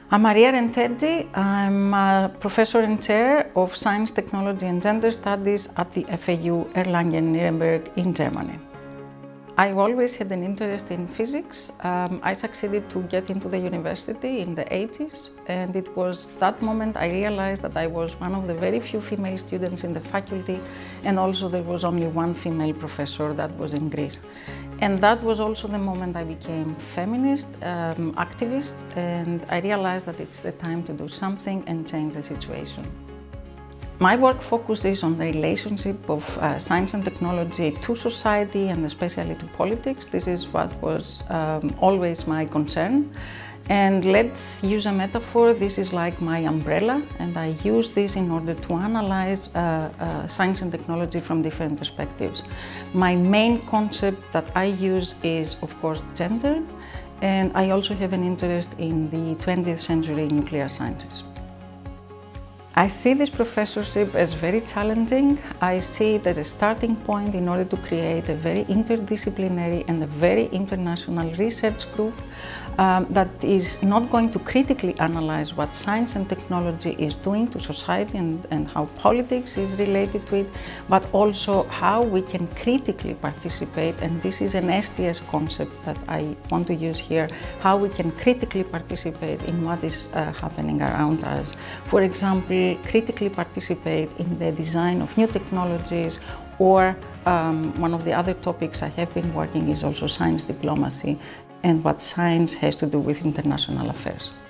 I'm Maria Rentetzi. I'm a professor and chair of Science, Technology and Gender Studies at the FAU Erlangen-Nürnberg in Germany. I always had an interest in physics. I succeeded to get into the university in the 80s, and it was that moment I realized that I was one of the very few female students in the faculty, and also there was only one female professor that was in Greece. And that was also the moment I became feminist, activist, and I realized that it's the time to do something and change the situation. My work focuses on the relationship of science and technology to society and especially to politics. This is what was always my concern. And let's use a metaphor. This is like my umbrella, and I use this in order to analyze science and technology from different perspectives. My main concept that I use is, of course, gender, and I also have an interest in the 20th century nuclear sciences. I see this professorship as very challenging. I see it as a starting point in order to create a very interdisciplinary and a very international research group that is not going to critically analyze what science and technology is doing to society and how politics is related to it, but also how we can critically participate, and this is an STS concept that I want to use here, how we can critically participate in what is happening around us. For example, critically participate in the design of new technologies, or one of the other topics I have been working is also science diplomacy and what science has to do with international affairs.